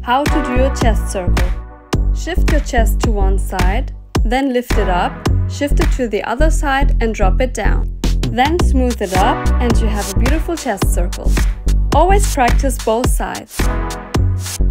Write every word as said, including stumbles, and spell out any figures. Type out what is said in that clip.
How to do a chest circle. Shift your chest to one side, then lift it up, shift it to the other side and drop it down. Then smooth it up and you have a beautiful chest circle. Always practice both sides.